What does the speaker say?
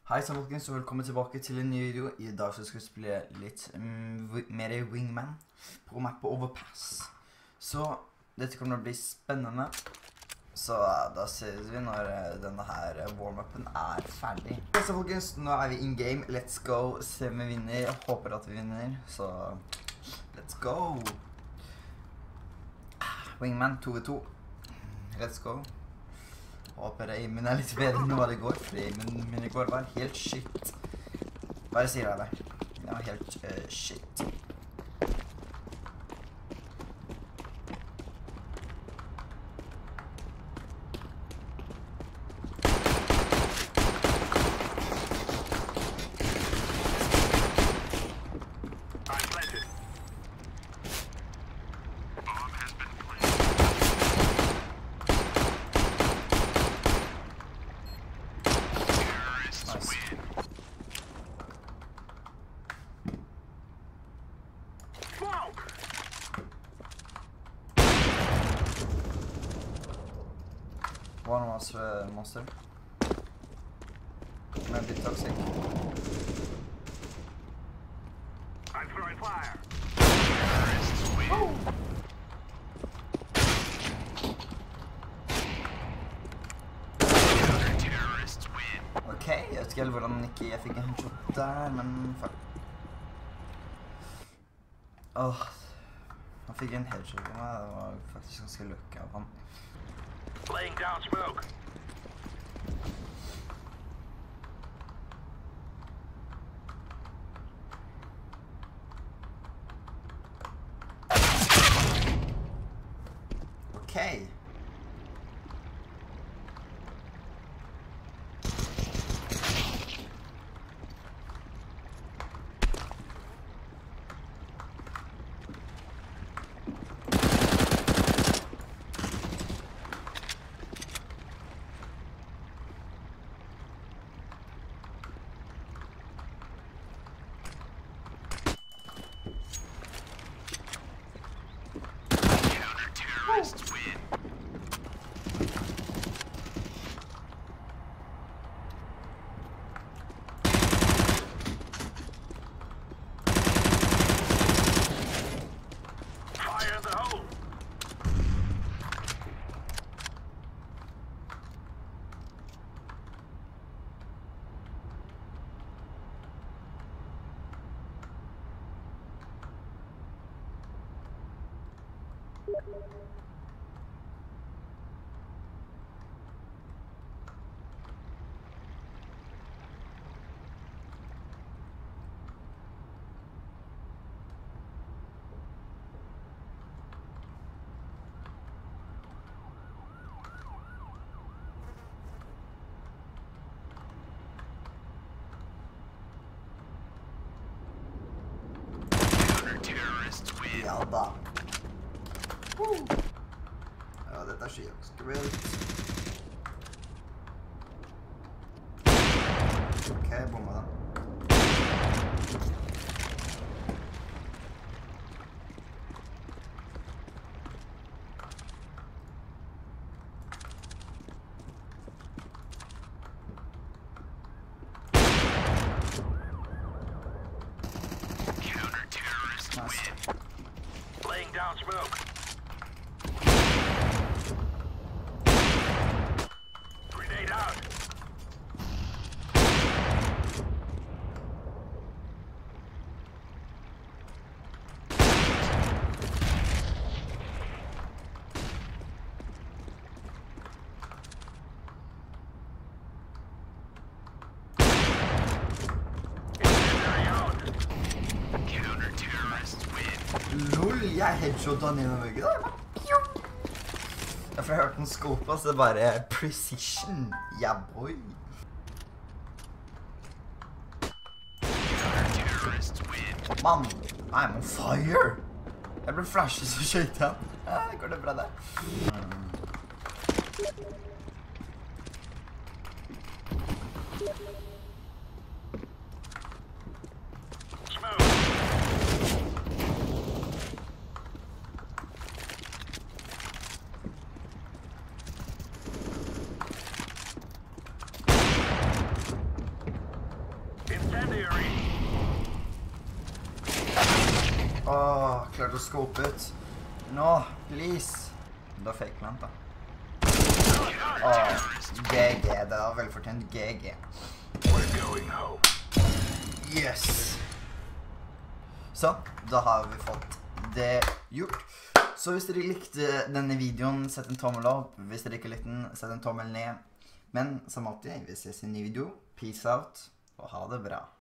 Hei sammen folkens, og velkommen tilbake til en ny video. I dag så skal vi spille litt mer Wingman på map på Overpass. Så dette kommer til å bli spennende. Så da ses vi når denne her warm-upen er ferdig. Så folkens, nå er vi in game. Let's go. Se om vi vinner. Jeg håper at vi vinner. Så let's go. Wingman 2v2. Let's go. Håper aimen er litt bedre enn hva det går, fordi aimen min i går var helt shit. Bare sier jeg det. Den var helt shit. One was monster. Maybe toxic. I'm throwing fire. Oh. Terrorists win. Okay, jeg vet ikke helt hvordan jeg fikk en headshot der, men fuck. Han fikk en headshot på meg, det var faktisk ganske lucky av han. Laying down smoke. Okay. Terrorists win. Fire in the hole. Terrorists win. Ja da. Ja, dette skjer ganske vilt. Ok, bomba den. Counter-terrorists Nice. win. Laying down smoke. Grenade out. Incendiary out. Counter-terrorists win. Lol, jeg headshot han gjennom veggen da. Jeg får hørt den skopa, så det er bare precision. Yeah, boy. Counter-terrorists win. Mann, I'm on fire. Jeg ble flashet så skjøyt han. Ja, det går det bra der. Smoke. Incendiary. Klart å scope ut. Nå, please. Da fake plant da. GG, det var velfortjent GG. We're going home. Yes. Så, da har vi fått det gjort. Så hvis dere likte denne videoen, sett en tommel opp. Hvis dere ikke likte den, sett en tommel ned. Men som alltid, vi ses i en ny video. Peace out, og ha det bra.